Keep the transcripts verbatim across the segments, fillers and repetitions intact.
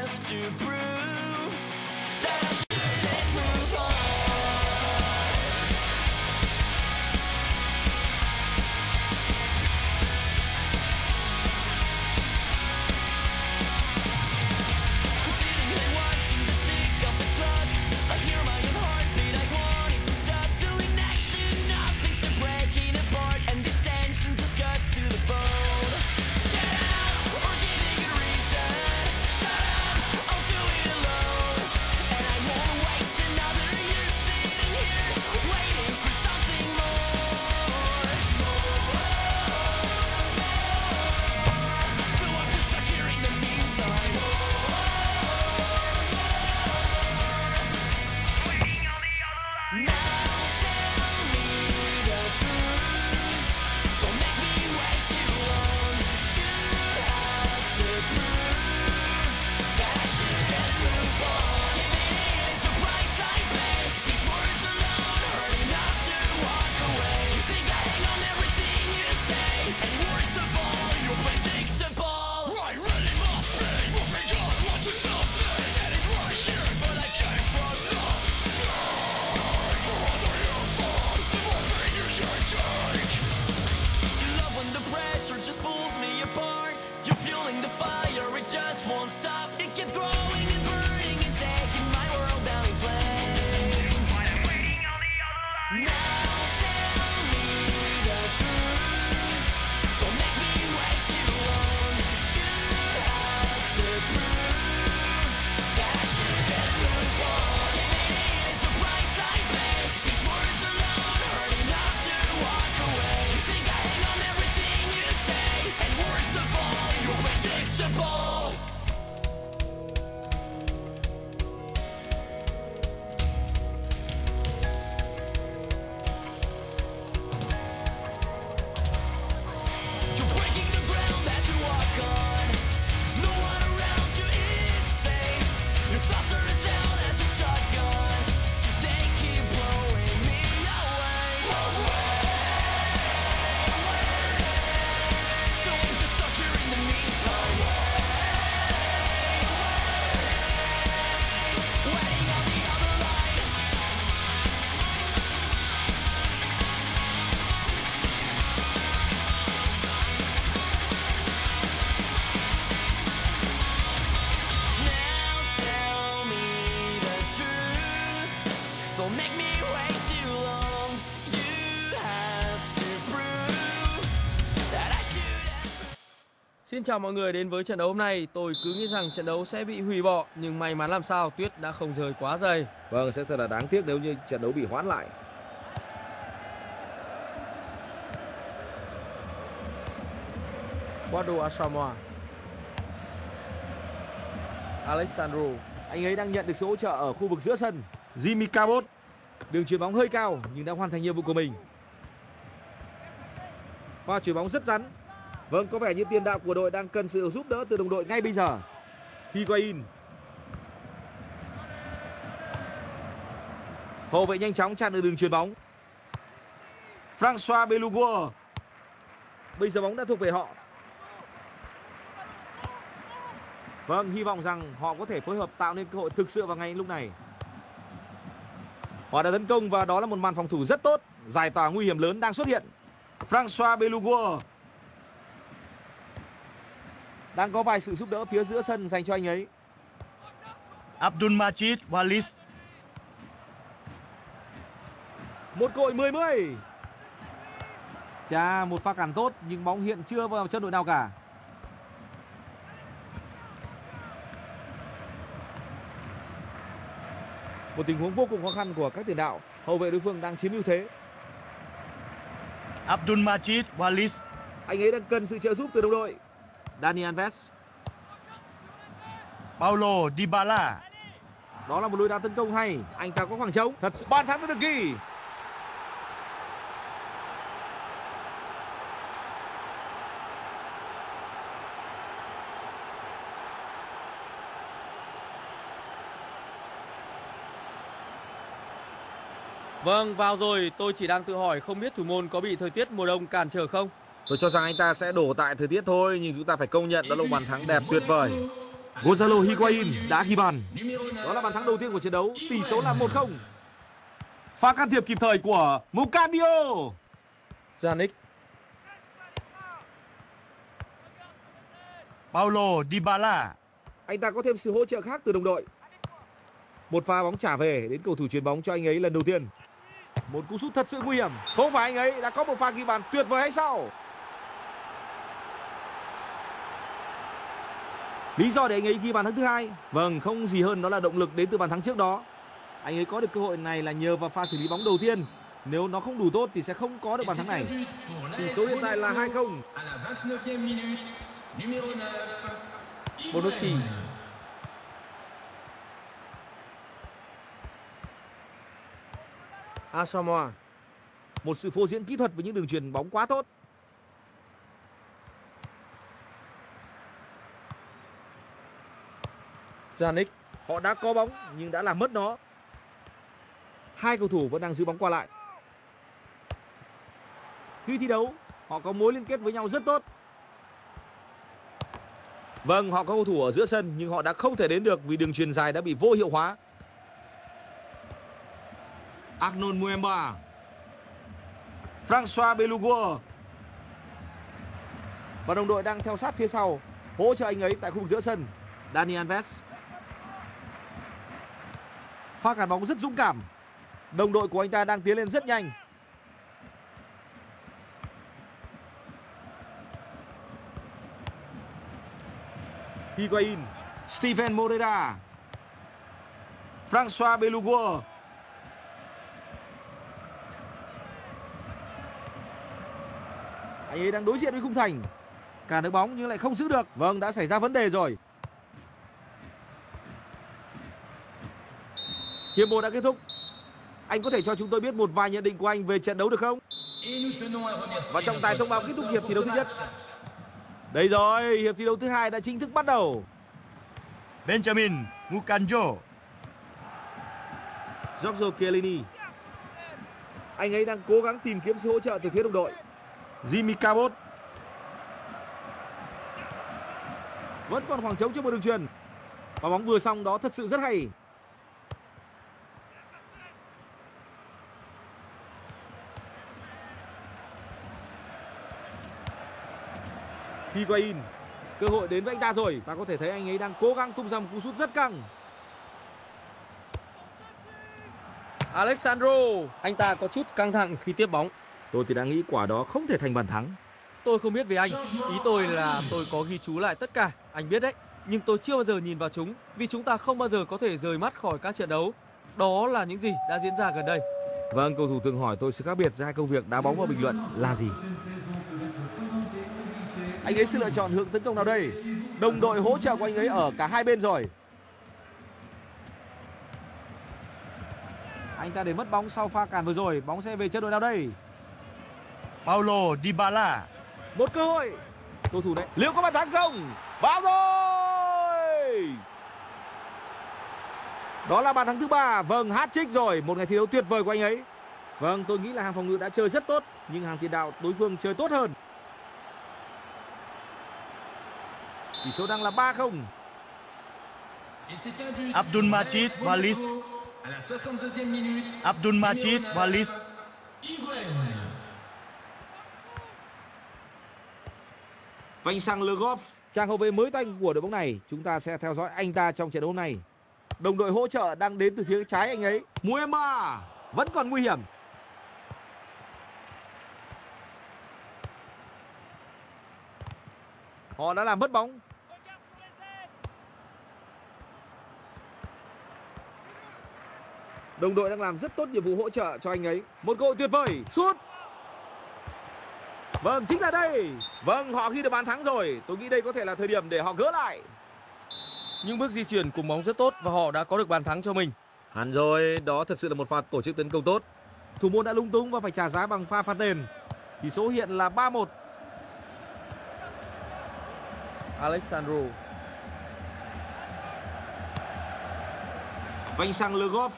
have to prove that I shouldn't move on. I'm sitting here watching the tick of the clock. I hear my own heartbeat. I want it to stop. Doing next to nothing, so breaking apart, and this tension just cuts to the bone. Get out or give me a reason. Shut up, I'll do it alone. And I won't waste another year sitting here waiting for something more. So I'm just stuck here in the meantime, waiting on the other line. Now tell me the truth. Don't make me wait too long. You have to prove that I shouldn't move on. Giving in is the price I pay. These words alone hurt enough to walk away. You think I hang on everything you say, and worst of all, you're predictable. Right, ready must be. Moving on, watch yourself say. Said it right here, but I came from love. For what are you for? The more pain you can take. You love when the pressure just pulls me apart. You're fueling the fire, it just won't stop. It keeps growing and burning and taking my world down in flames. I'm waiting on the other line. Now tell me the truth. Don't make me wait too long. You have to prove that I shouldn't move on. Giving in is the price I pay. These words alone hurt enough to walk away. You think I hang on everything you say, and worst of all, you're predictable. You're breaking the ground that you walk on. No one around you is safe. Your thoughts are as loud as a shotgun. They keep blowing me away. So I'm just stuck here in the meantime, waiting on the other line. Now tell me the truth. Don't make me wait too long. You have to prove that I shouldn't. Xin chào mọi người đến với trận đấu hôm nay. Tôi cứ nghĩ rằng trận đấu sẽ bị hủy bỏ, nhưng may mắn làm sao tuyết đã không rơi quá dày. Vâng, sẽ thật là đáng tiếc nếu như trận đấu bị hoãn lại. Guado Asamoah, Alexandro, Anh ấy đang nhận được sự hỗ trợ ở khu vực giữa sân. Jimmy Cabot. Đường chuyền bóng hơi cao nhưng đã hoàn thành nhiệm vụ của mình. Pha chuyền bóng rất rắn. Vâng, có vẻ như tiền đạo của đội đang cần sự giúp đỡ từ đồng đội ngay bây giờ. Higuain. Hậu vệ nhanh chóng chặn được đường chuyền bóng. François Belouguer. Bây giờ bóng đã thuộc về họ. Vâng, hy vọng rằng họ có thể phối hợp tạo nên cơ hội thực sự vào ngay lúc này. Họ đã tấn công và đó là một màn phòng thủ rất tốt. Giải tỏa nguy hiểm lớn đang xuất hiện. François Belouguer. Đang có vài sự giúp đỡ phía giữa sân dành cho anh ấy. Abdulmajid Wallace. Một cơ hội mười mươi. Chà, một pha cản tốt nhưng bóng hiện chưa vào chân đội nào cả. Một tình huống vô cùng khó khăn của các tiền đạo. Hậu vệ đối phương đang chiếm ưu thế. Abdulmajid Wallace. Anh ấy đang cần sự trợ giúp từ đồng đội. Dani Alves. Paulo Dybala. Đó là một lối đá tấn công hay. Anh ta có khoảng trống. Thật sự bàn thắng đã được ghi. Vâng, vào rồi. Tôi chỉ đang tự hỏi không biết thủ môn có bị thời tiết mùa đông cản trở không. Tôi cho rằng anh ta sẽ đổ tại thời tiết thôi, nhưng chúng ta phải công nhận đó là một bàn thắng đẹp tuyệt vời. Gonzalo Higuain đã ghi bàn. Đó là bàn thắng đầu tiên của trận đấu, tỷ số là một không. Pha can thiệp kịp thời của Mucandio. Yannick. Paulo Dybala. Anh ta có thêm sự hỗ trợ khác từ đồng đội. Một pha bóng trả về đến cầu thủ chuyền bóng cho anh ấy lần đầu tiên. Một cú sút thật sự nguy hiểm. Không phải anh ấy đã có một pha ghi bàn tuyệt vời hay sao? Lý do để anh ấy ghi bàn thắng thứ hai? Vâng, không gì hơn đó là động lực đến từ bàn thắng trước đó. Anh ấy có được cơ hội này là nhờ vào pha xử lý bóng đầu tiên. Nếu nó không đủ tốt thì sẽ không có được bàn thắng này. Tỷ số hiện tại là hai không. Bonucci. Asamoah. Một sự phô diễn kỹ thuật với những đường chuyền bóng quá tốt. Yannick. Họ đã có bóng nhưng đã làm mất nó. Hai cầu thủ vẫn đang giữ bóng qua lại. Khi thi đấu, họ có mối liên kết với nhau rất tốt. Vâng, họ có cầu thủ ở giữa sân nhưng họ đã không thể đến được vì đường chuyền dài đã bị vô hiệu hóa. Arnold Muemba. François Belugo. Và đồng đội đang theo sát phía sau, hỗ trợ anh ấy tại khu vực giữa sân. Dani Alves. Pha cản bóng rất dũng cảm. Đồng đội của anh ta đang tiến lên rất nhanh. Higuain. Steven Moreira. François Belugo. Anh ấy đang đối diện với khung thành. Cản được bóng nhưng lại không giữ được. Vâng, đã xảy ra vấn đề rồi. Hiệp một đã kết thúc. Anh có thể cho chúng tôi biết một vài nhận định của anh về trận đấu được không? Và trọng tài thông báo kết thúc hiệp thi đấu thứ nhất. Đây rồi, hiệp thi đấu thứ hai đã chính thức bắt đầu. Benjamin Mucanjo. Giorgio Chiellini. Anh ấy đang cố gắng tìm kiếm sự hỗ trợ từ phía đồng đội. Jimmy Cabot. Vẫn còn khoảng trống trên một đường chuyền. Và bóng vừa xong đó thật sự rất hay. Higuain. Cơ hội đến với anh ta rồi. Và có thể thấy anh ấy đang cố gắng tung ra một cú sút rất căng. Alexandro. Anh ta có chút căng thẳng khi tiếp bóng. Tôi thì đã nghĩ quả đó không thể thành bàn thắng. Tôi không biết về anh. Ý tôi là tôi có ghi chú lại tất cả. Anh biết đấy. Nhưng tôi chưa bao giờ nhìn vào chúng. Vì chúng ta không bao giờ có thể rời mắt khỏi các trận đấu. Đó là những gì đã diễn ra gần đây. Vâng, cầu thủ thường hỏi tôi sự khác biệt giữa hai công việc đá bóng và bình luận là gì. Anh ấy sẽ lựa chọn hướng tấn công nào đây? Đồng đội hỗ trợ của anh ấy ở cả hai bên rồi. Anh ta để mất bóng sau pha cản vừa rồi. Bóng sẽ về chân đội nào đây? Paulo Dybala. Một cơ hội. Cầu thủ này liệu có bàn thắng không? Vào rồi. Đó là bàn thắng thứ ba. Vâng, hat-trick rồi. Một ngày thi đấu tuyệt vời của anh ấy. Vâng, tôi nghĩ là hàng phòng ngự đã chơi rất tốt, nhưng hàng tiền đạo đối phương chơi tốt hơn. Tỷ số đang là ba không. Abdulmajid Wallace. Abdulmajid Wallace. Vincent Le Goff, trang hậu vệ mới toanh của đội bóng này. Chúng ta sẽ theo dõi anh ta trong trận đấu này. Đồng đội hỗ trợ đang đến từ phía trái anh ấy. Muemba vẫn còn nguy hiểm. Họ đã làm mất bóng. Đồng đội đang làm rất tốt nhiệm vụ hỗ trợ cho anh ấy. Một cơ hội tuyệt vời. Sút. Vâng, chính là đây. Vâng, họ ghi được bàn thắng rồi. Tôi nghĩ đây có thể là thời điểm để họ gỡ lại. Những bước di chuyển cùng bóng rất tốt và họ đã có được bàn thắng cho mình. Hẳn rồi, đó thật sự là một pha tổ chức tấn công tốt. Thủ môn đã lung túng và phải trả giá bằng pha phạt đền. Tỷ số hiện là ba một. Alexandro. Vincent Le Goff.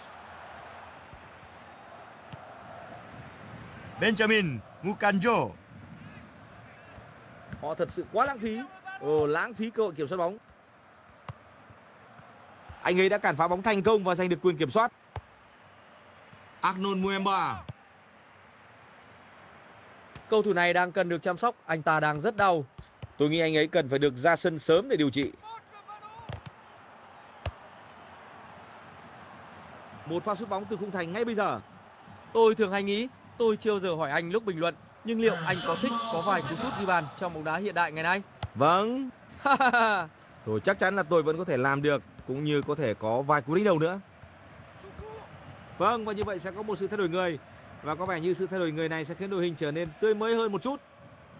Benjamin Mucanjo. Họ thật sự quá lãng phí. Ồ, lãng phí cơ hội kiểm soát bóng. Anh ấy đã cản phá bóng thành công và giành được quyền kiểm soát. Arnold Muemba. Cầu thủ này đang cần được chăm sóc, anh ta đang rất đau. Tôi nghĩ anh ấy cần phải được ra sân sớm để điều trị. Một pha sút bóng từ khung thành ngay bây giờ. Tôi thường hay nghĩ, tôi chưa bao giờ hỏi anh lúc bình luận, nhưng liệu anh có thích có vài cú sút ghi bàn trong bóng đá hiện đại ngày nay? Vâng. Tôi chắc chắn là tôi vẫn có thể làm được, cũng như có thể có vài cú đánh đầu nữa. Vâng, và như vậy sẽ có một sự thay đổi người. Và có vẻ như sự thay đổi người này sẽ khiến đội hình trở nên tươi mới hơn một chút.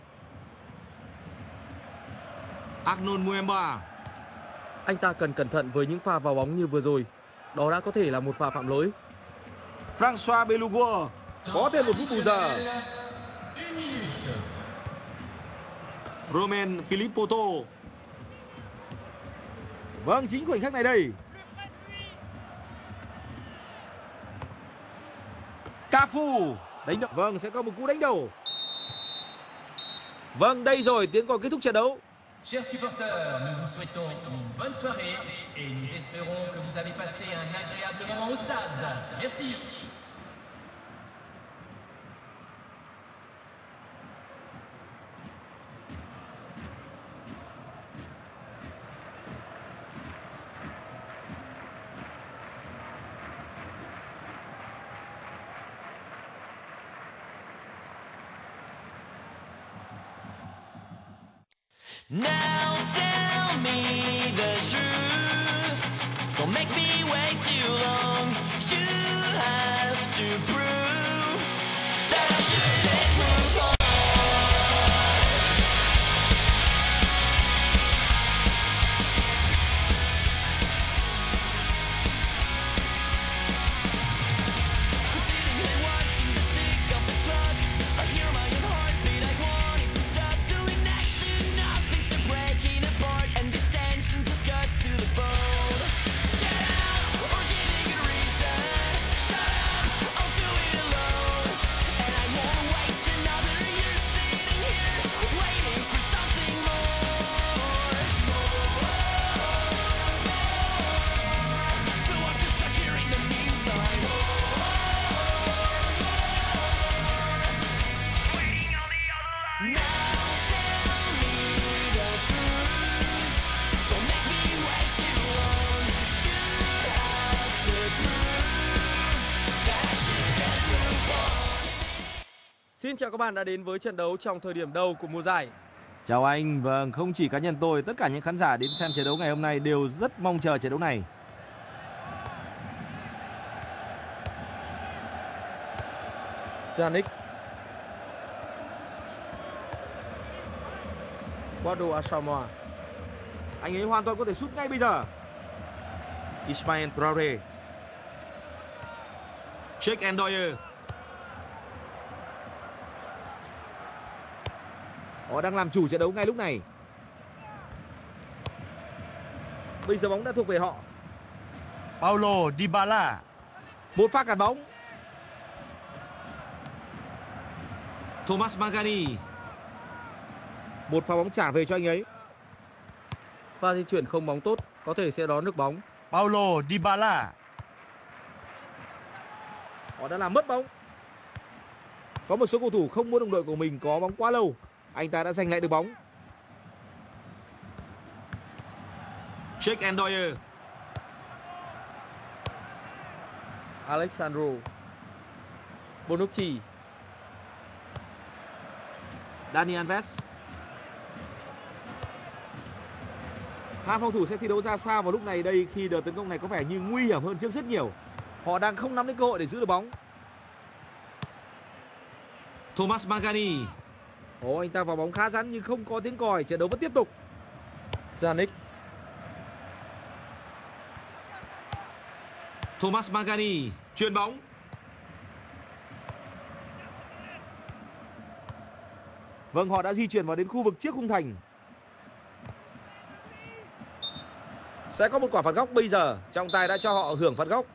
Arnold Muemba. Anh ta cần cẩn thận với những pha vào bóng như vừa rồi. Đó đã có thể là một pha phạm lỗi. François Belugo có thêm một phút bù giờ. Romain Philippe Poto. Vâng, chính khoảnh khắc này đây. Cafu đánh đầu. Vâng, sẽ có một cú đánh đầu. Vâng, đây rồi, tiếng còi kết thúc trận đấu. Chers supporters, nous vous souhaitons une bonne soirée et nous espérons que vous avez passé un agréable moment au stade. Merci. Now tell me the truth. Don't make me wait too long. You have to prove that I shouldn't move on. I'm sitting here watching the tick of the clock. I hear my own heartbeat. I want it to stop. Doing next to nothing, so breaking apart, and this tension just cuts to the bone. Get out or give a reason. Shut up, I'll do it alone. And I won't waste another year sitting here waiting for something more. So I'm just stuck here in the meantime. Waiting on the other line. Now tell me the truth. Don't make me wait too long. You have to prove that I shouldn't move on. Xin chào các bạn đã đến với trận đấu trong thời điểm đầu của mùa giải. Chào anh, vâng, không chỉ cá nhân tôi, tất cả những khán giả đến xem trận đấu ngày hôm nay đều rất mong chờ trận đấu này. Yannick. Guado Asamoah. Anh ấy hoàn toàn có thể sút ngay bây giờ. Ismael Traore. Jake Endoyer. Họ đang làm chủ trận đấu ngay lúc này. Bây giờ bóng đã thuộc về họ. Paulo Dybala. Một pha cản bóng. Thomas Magani. Một pha bóng trả về cho anh ấy. Pha di chuyển không bóng tốt, có thể sẽ đón được bóng. Paulo Dybala. Họ đã làm mất bóng. Có một số cầu thủ không muốn đồng đội của mình có bóng quá lâu. Anh ta đã giành lại được bóng. Jake Endoyer. Alexandro. Bonucci. Dani Alves. Hai phòng thủ sẽ thi đấu ra sao vào lúc này đây khi đợt tấn công này có vẻ như nguy hiểm hơn trước rất nhiều. Họ đang không nắm lấy cơ hội để giữ được bóng. Thomas Magani. Ồ, anh ta vào bóng khá rắn nhưng không có tiếng còi, trận đấu vẫn tiếp tục. Yannick. Thomas Magani chuyền bóng. Vâng, họ đã di chuyển vào đến khu vực trước khung thành. Sẽ có một quả phạt góc bây giờ, trọng tài đã cho họ hưởng phạt góc.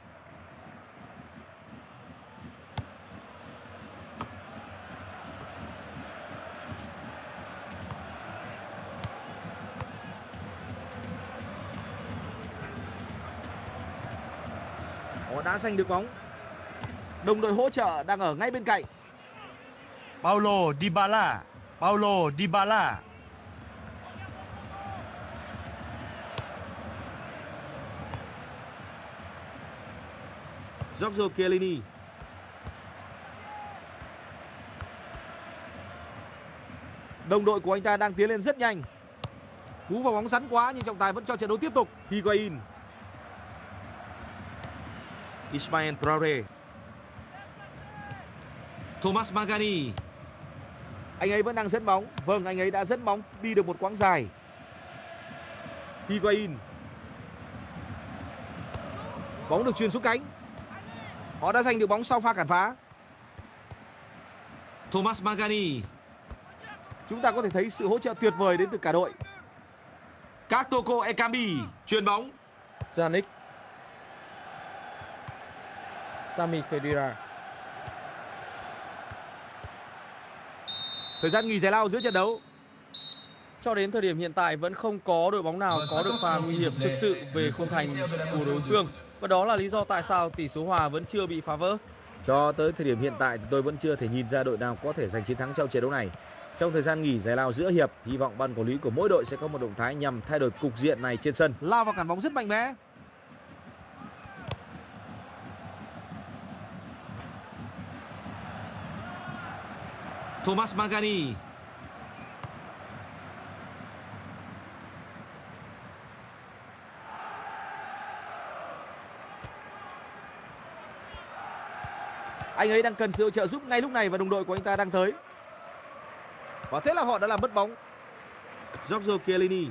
Họ đã giành được bóng. Đồng đội hỗ trợ đang ở ngay bên cạnh. Paulo Dybala. Paulo Dybala. Giorgio Chiellini. Đồng đội của anh ta đang tiến lên rất nhanh. Cú vào bóng rắn quá nhưng trọng tài vẫn cho trận đấu tiếp tục. Higuain. Ismael Traore. Thomas Magani. Anh ấy vẫn đang dẫn bóng. Vâng, anh ấy đã dẫn bóng đi được một quãng dài. Higuain. Bóng được chuyền xuống cánh. Họ đã giành được bóng sau pha cản phá. Thomas Magani. Chúng ta có thể thấy sự hỗ trợ tuyệt vời đến từ cả đội. Katoko Ekambi chuyền bóng. Yannick. Sami Khedira. Thời gian nghỉ giải lao giữa trận đấu. Cho đến thời điểm hiện tại vẫn không có đội bóng nào có được pha nguy hiểm thực sự về khung thành của đối phương. Và đó là lý do tại sao tỷ số hòa vẫn chưa bị phá vỡ. Cho tới thời điểm hiện tại thì tôi vẫn chưa thể nhìn ra đội nào có thể giành chiến thắng trong trận đấu này. Trong thời gian nghỉ giải lao giữa hiệp, hy vọng ban quản lý của mỗi đội sẽ có một động thái nhằm thay đổi cục diện này trên sân. Lao vào cản bóng rất mạnh mẽ. Thomas Magani. Anh ấy đang cần sự trợ giúp ngay lúc này và đồng đội của anh ta đang tới. Và thế là họ đã làm mất bóng. Giorgio Chiellini.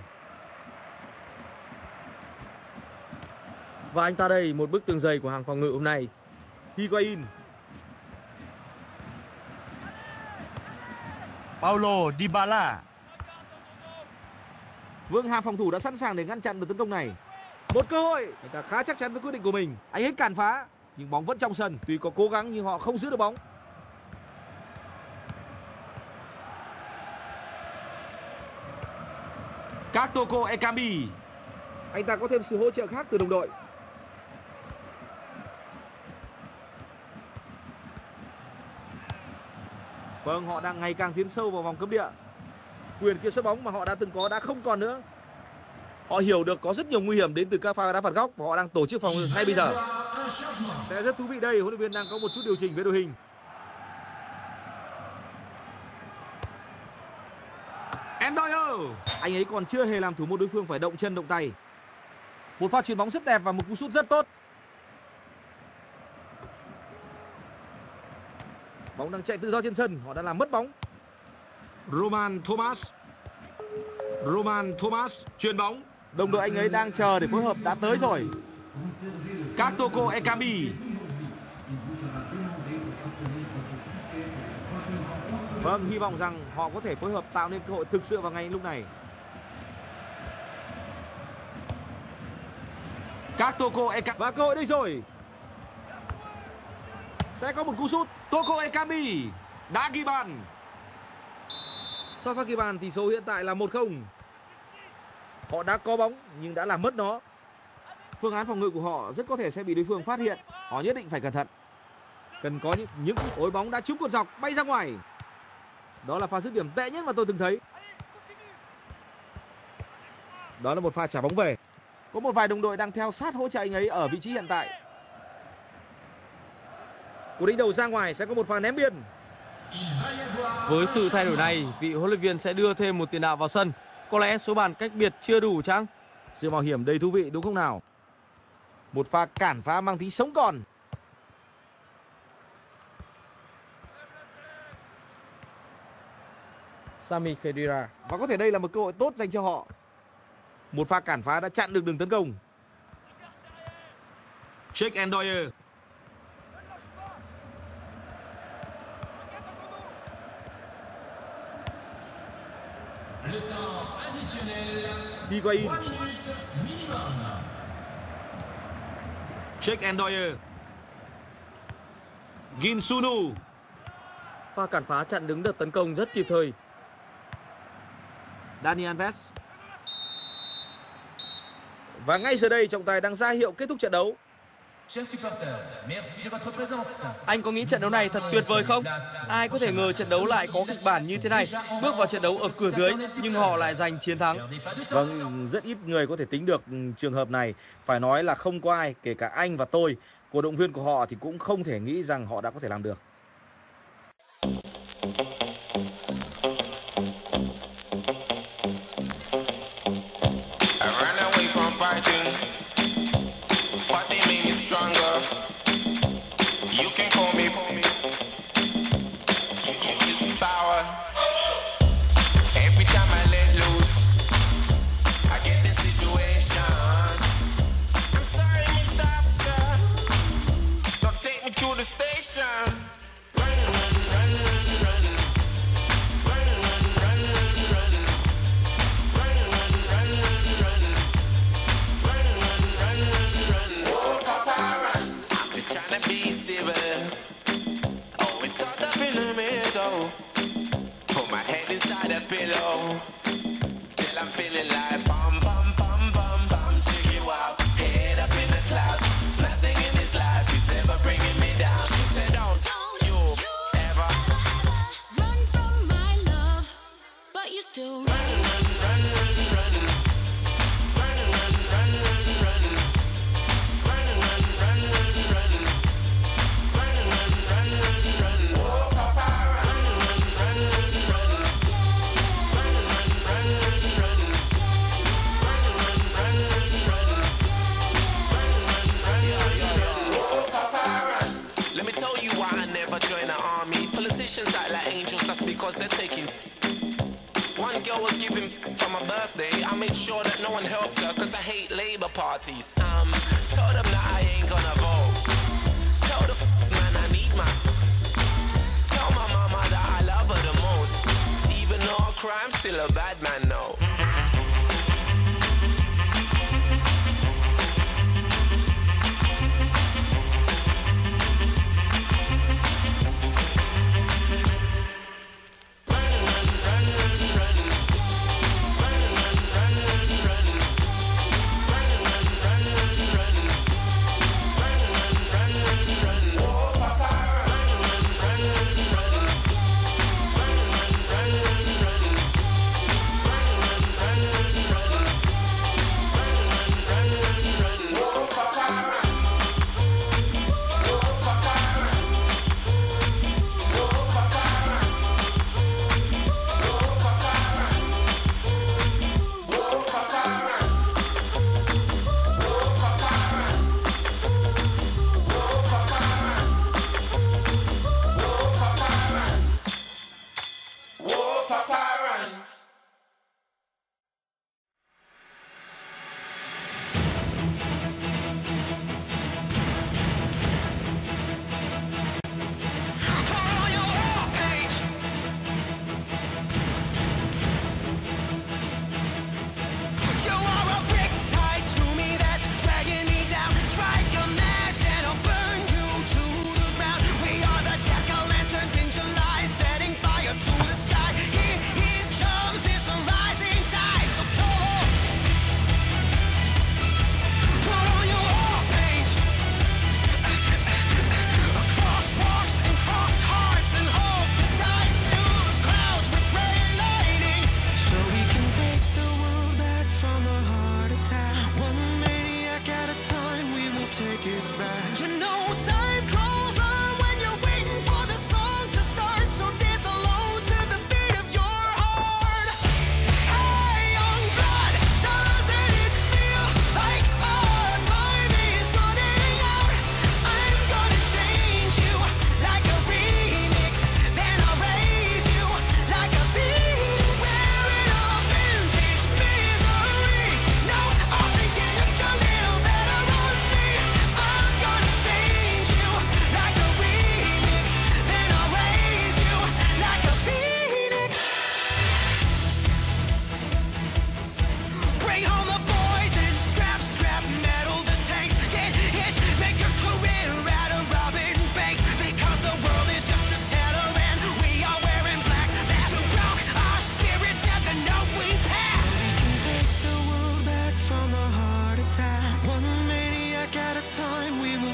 Và anh ta đây, một bức tường dày của hàng phòng ngự hôm nay. Higuain. Paulo Dybala. Vâng, hàng phòng thủ đã sẵn sàng để ngăn chặn được tấn công này. Một cơ hội. Anh ta khá chắc chắn với quyết định của mình. Anh ấy cản phá nhưng bóng vẫn trong sân. Tuy có cố gắng nhưng họ không giữ được bóng. Katoko Ekambi. Anh ta có thêm sự hỗ trợ khác từ đồng đội. Vâng, họ đang ngày càng tiến sâu vào vòng cấm địa. Quyền kiểm soát bóng mà họ đã từng có đã không còn nữa. Họ hiểu được có rất nhiều nguy hiểm đến từ các pha đá phạt góc và họ đang tổ chức phòng ngự ngay bây giờ. Sẽ rất thú vị đây, huấn luyện viên đang có một chút điều chỉnh về đội hình. Endoyer. Anh ấy còn chưa hề làm thủ môn đối phương phải động chân động tay. Một pha chuyền bóng rất đẹp và một cú sút rất tốt. Bóng đang chạy tự do trên sân, họ đã làm mất bóng. Roman Thomas. Roman Thomas chuyền bóng. Đồng đội anh ấy đang chờ để phối hợp đã tới rồi. Katoko Ekambi. Vâng, hy vọng rằng họ có thể phối hợp tạo nên cơ hội thực sự vào ngay lúc này. Katoko Ekambi. Và cơ hội đây rồi. Sẽ có một cú sút. Toko Ekambi đã ghi bàn. Sau pha ghi bàn, tỷ số hiện tại là một không. Họ đã có bóng nhưng đã làm mất nó. Phương án phòng ngự của họ rất có thể sẽ bị đối phương phát hiện. Họ nhất định phải cẩn thận. Cần có những những ối bóng đã trúng cột dọc bay ra ngoài. Đó là pha dứt điểm tệ nhất mà tôi từng thấy. Đó là một pha trả bóng về. Có một vài đồng đội đang theo sát hỗ trợ anh ấy ở vị trí hiện tại. Cú đánh đầu ra ngoài sẽ có một pha ném biên. Với sự thay đổi này, vị huấn luyện viên sẽ đưa thêm một tiền đạo vào sân. Có lẽ số bàn cách biệt chưa đủ chăng? Sự mạo hiểm đầy thú vị đúng không nào? Một pha cản phá mang tính sống còn. Sami Khedira. Và có thể đây là một cơ hội tốt dành cho họ. Một pha cản phá đã chặn được đường tấn công. Jake Endoyer. Le temps additionnel, Higuain. trois minutes minimum. Jake Endoyer. Ginsunu. Pha cản phá chặn đứng đợt tấn công rất kịp thời. Dani Alves. Và ngay giờ đây trọng tài đang ra hiệu kết thúc trận đấu. Chers supporters, merci de votre présence. Anh có nghĩ trận đấu này thật tuyệt vời không? Ai có thể ngờ trận đấu lại có kịch bản như thế này. Bước vào trận đấu ở cửa dưới nhưng họ lại giành chiến thắng. Vâng, rất ít người có thể tính được trường hợp này. Phải nói là không có ai, kể cả anh và tôi, cổ động viên của họ thì cũng không thể nghĩ rằng họ đã có thể làm được. Parties. Um, told them that I ain't gonna vote. Tell the man I need my. Tell my mama that I love her the most. Even though I cry, I'm still a bad man now.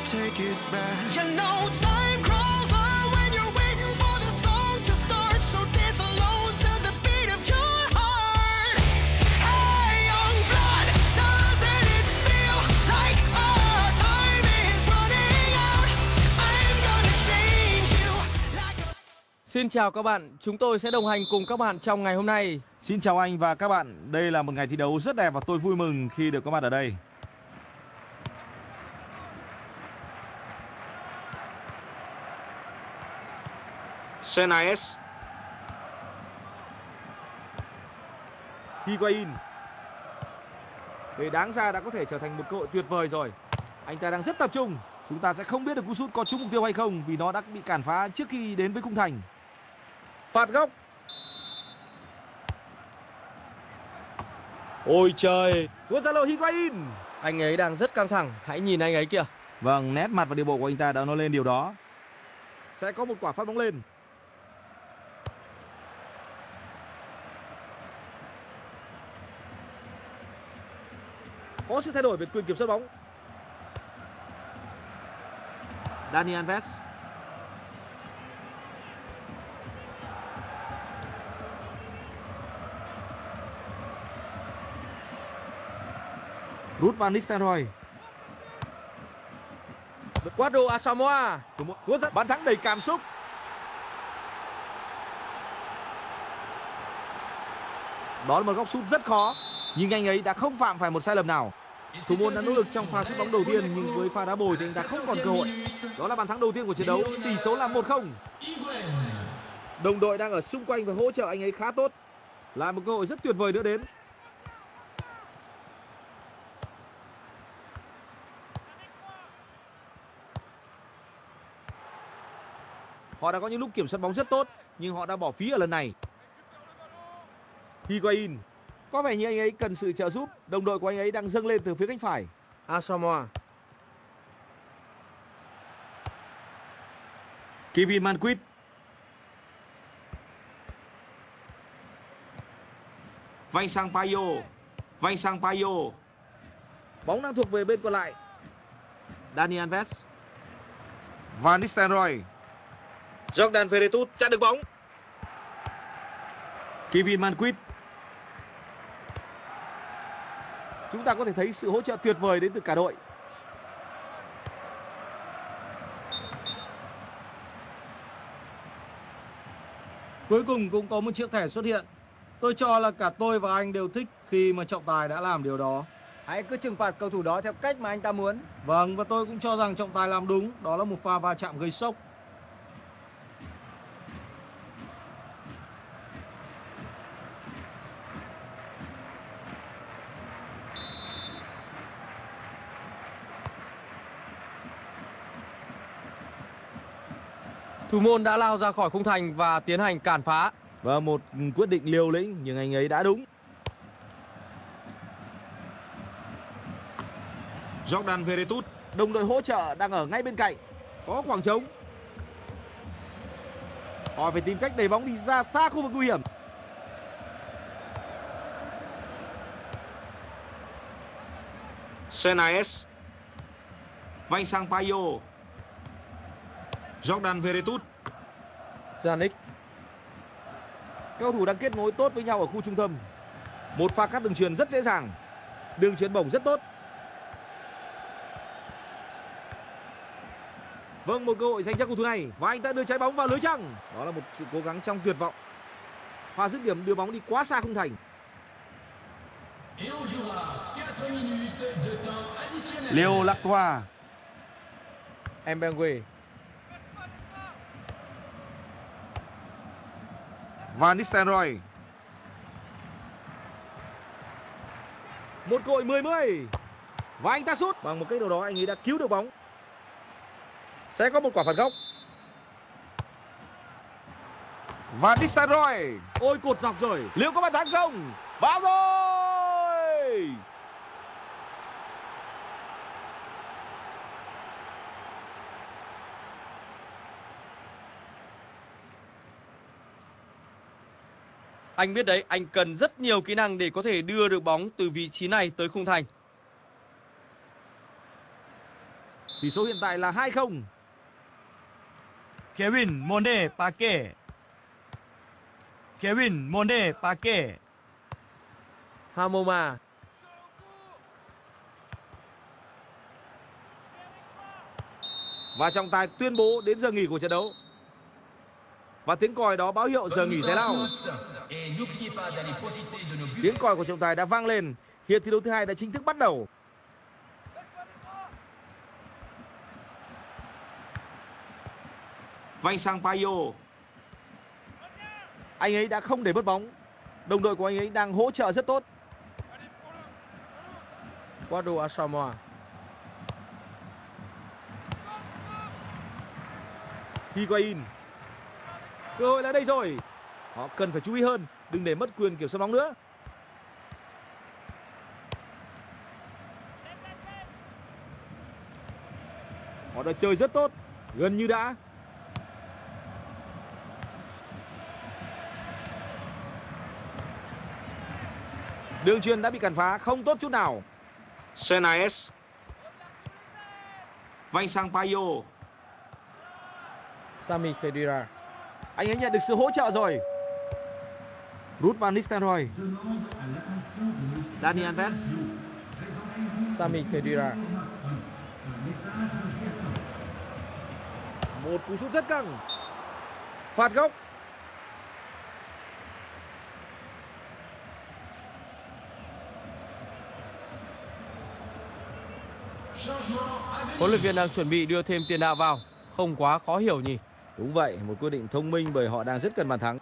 take it back. You know time crawls on when you're waiting for the song to start. So dance alone to the beat of your heart. Hey, young blood, doesn't it feel like our time is running out? I'm gonna change you like a... Xin chào các bạn, chúng tôi sẽ đồng hành cùng các bạn trong ngày hôm nay. Xin chào anh và các bạn. Đây là một ngày thi đấu rất đẹp và tôi vui mừng khi được có mặt ở đây. Senaes, Higuain. Để đáng ra đã có thể trở thành một cơ hội tuyệt vời rồi. Anh ta đang rất tập trung. Chúng ta sẽ không biết được cú sút có trúng mục tiêu hay không vì nó đã bị cản phá trước khi đến với khung thành. Phạt góc. Ôi trời, Gonzalo Higuain. Anh ấy đang rất căng thẳng, hãy nhìn anh ấy kìa. Vâng, nét mặt và điệu bộ của anh ta đã nói lên điều đó. Sẽ có một quả phát bóng lên. Có sự thay đổi về quyền kiểm soát bóng. Dani Alves. Ruud van Nistelrooy. Eduardo Asamoah. Bàn thắng đầy cảm xúc. Đó là một góc sút rất khó, nhưng anh ấy đã không phạm phải một sai lầm nào. Thủ môn đã nỗ lực trong pha sút bóng đầu tiên, nhưng với pha đá bồi thì anh ta không còn cơ hội. Đó là bàn thắng đầu tiên của trận đấu, tỷ số là một không. Đồng đội đang ở xung quanh và hỗ trợ anh ấy khá tốt. Là một cơ hội rất tuyệt vời nữa đến. Họ đã có những lúc kiểm soát bóng rất tốt, nhưng họ đã bỏ phí ở lần này. Higuain. Có vẻ như anh ấy cần sự trợ giúp. Đồng đội của anh ấy đang dâng lên từ phía cánh phải. Asamoah. Kevin Manquist. Vincent Payo. Vincent Payo. Bóng đang thuộc về bên còn lại. Dani Alves. Van Nistelrooy. Jordan Veretout chặn được bóng. Kevin Manquist. Chúng ta có thể thấy sự hỗ trợ tuyệt vời đến từ cả đội. Cuối cùng cũng có một chiếc thẻ xuất hiện. Tôi cho là cả tôi và anh đều thích khi mà trọng tài đã làm điều đó. Hãy cứ trừng phạt cầu thủ đó theo cách mà anh ta muốn. Vâng, và tôi cũng cho rằng trọng tài làm đúng. Đó là một pha va chạm gây sốc. Thủ môn đã lao ra khỏi khung thành và tiến hành cản phá. Và một quyết định liều lĩnh, nhưng anh ấy đã đúng. Jordan Veretout. Đồng đội hỗ trợ đang ở ngay bên cạnh. Có khoảng trống. Họ phải tìm cách đẩy bóng đi ra xa khu vực nguy hiểm. Senaes. Vincent Payo. Jordan Veretout. Yannick. Các cầu thủ đang kết nối tốt với nhau ở khu trung tâm. Một pha cắt đường chuyền rất dễ dàng. Đường chuyền bổng rất tốt. Vâng, một cơ hội dành cho cầu thủ này. Và anh ta đưa trái bóng vào lưới chăng. Đó là một sự cố gắng trong tuyệt vọng. Pha dứt điểm đưa bóng đi quá xa khung thành. Leo Lacroix. Mbengue. Van Nistelrooy. Một cơ hội mười mươi. Và anh ta sút. Bằng một cách nào đó anh ấy đã cứu được bóng. Sẽ có một quả phạt góc. Van Nistelrooy. Ôi, cột dọc rồi. Liệu có bàn thắng không? Vào rồi. Anh biết đấy, anh cần rất nhiều kỹ năng để có thể đưa được bóng từ vị trí này tới khung thành. Tỷ số hiện tại là hai không. Kevin Monde Paque. Kevin Monde Paque. Hamoma. Và trọng tài tuyên bố đến giờ nghỉ của trận đấu. Và tiếng còi đó báo hiệu giờ nghỉ giải lao. Tiếng còi của trọng tài đã vang lên. Hiệp thi đấu thứ hai đã chính thức bắt đầu. Vincent Payo. Anh ấy đã không để mất bóng. Đồng đội của anh ấy đang hỗ trợ rất tốt. Guado Asamoah. Higuain. Cơ hội là đây rồi. Họ cần phải chú ý hơn, đừng để mất quyền kiểm soát bóng nữa. Họ đã chơi rất tốt, gần như đã. Đường chuyền đã bị cản phá, không tốt chút nào. Senaes. Vincent Payo. Sami Khedira. Anh ấy nhận được sự hỗ trợ rồi. Ruud van Nistelrooy. Dani Alves. Sami Khedira. Một cú sút rất căng. Phạt góc. Huấn luyện viên đang chuẩn bị đưa thêm tiền đạo vào, không quá khó hiểu nhỉ? Đúng vậy, một quyết định thông minh bởi họ đang rất cần bàn thắng.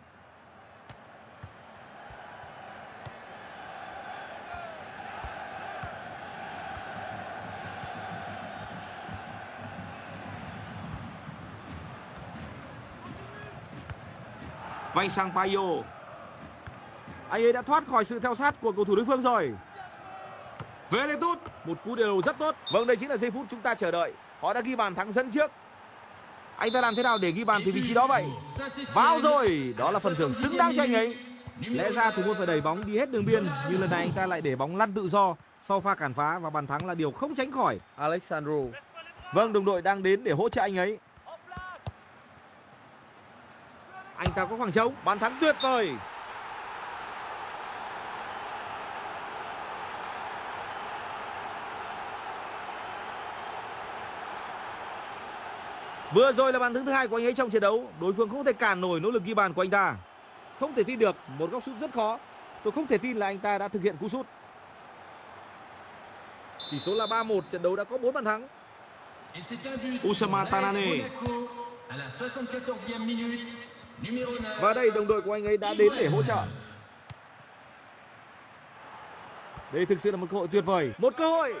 Vincent Payo. Anh ấy đã thoát khỏi sự theo sát của cầu thủ đối phương rồi. Veretout, một cú đều rất tốt. Vâng, đây chính là giây phút chúng ta chờ đợi. Họ đã ghi bàn thắng dẫn trước. Anh ta làm thế nào để ghi bàn từ vị trí đó vậy? Vào rồi, đó là phần thưởng xứng đáng cho anh ấy. Lẽ ra thủ môn phải đẩy bóng đi hết đường biên, nhưng lần này anh ta lại để bóng lăn tự do sau pha cản phá và bàn thắng là điều không tránh khỏi. Alexandro. Vâng, đồng đội đang đến để hỗ trợ anh ấy. Anh ta có khoảng trống, bàn thắng tuyệt vời. Vừa rồi là bàn thắng thứ hai của anh ấy trong trận đấu. Đối phương không thể cản nổi nỗ lực ghi bàn của anh ta. Không thể tin được, một góc sút rất khó. Tôi không thể tin là anh ta đã thực hiện cú sút. Tỷ số là ba một, trận đấu đã có bốn bàn thắng. Oussama Tanane. Và đây đồng đội của anh ấy đã đến để hỗ trợ. Đây thực sự là một cơ hội tuyệt vời. Một cơ hội.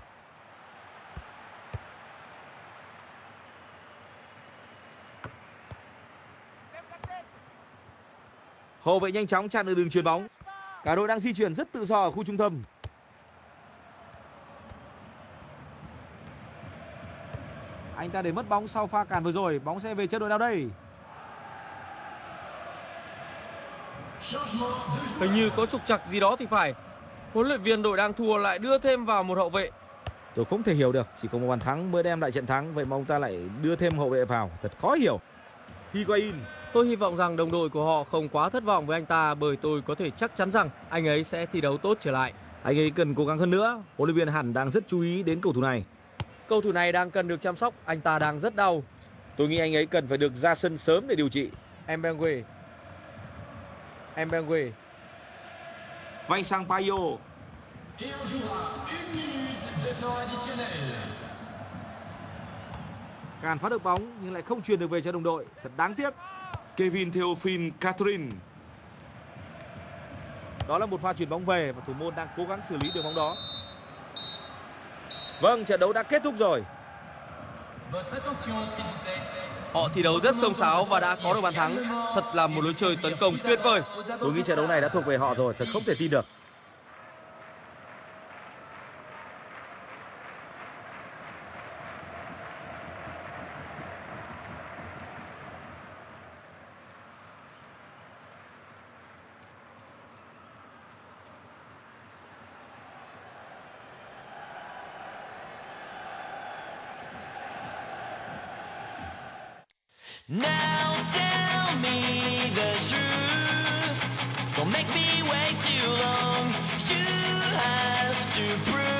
Hậu vệ nhanh chóng chặn được đường chuyền bóng. Cả đội đang di chuyển rất tự do ở khu trung tâm. Anh ta để mất bóng sau pha cản vừa rồi. Bóng sẽ về chân đội nào đây? Hình như có trục trặc gì đó thì phải. Huấn luyện viên đội đang thua lại đưa thêm vào một hậu vệ. Tôi không thể hiểu được, chỉ có một bàn thắng mới đem lại trận thắng, vậy mà ông ta lại đưa thêm hậu vệ vào, thật khó hiểu. Higuain. Tôi hy vọng rằng đồng đội của họ không quá thất vọng với anh ta, bởi tôi có thể chắc chắn rằng anh ấy sẽ thi đấu tốt trở lại. Anh ấy cần cố gắng hơn nữa. Huấn luyện viên hẳn đang rất chú ý đến cầu thủ này. Cầu thủ này đang cần được chăm sóc, anh ta đang rất đau. Tôi nghĩ anh ấy cần phải được ra sân sớm để điều trị. Mbengue. Mbengue. Vincent Payo. Cản phá được bóng nhưng lại không truyền được về cho đồng đội, thật đáng tiếc. Kevin Theophile Catherine. Đó là một pha chuyền bóng về và thủ môn đang cố gắng xử lý đường bóng đó. Vâng, trận đấu đã kết thúc rồi. Họ thi đấu rất xông xáo và đã có được bàn thắng. Thật là một lối chơi tấn công tuyệt vời. Tôi nghĩ trận đấu này đã thuộc về họ rồi, thật không thể tin được. Now tell me the truth. Don't make me wait too long. You have to prove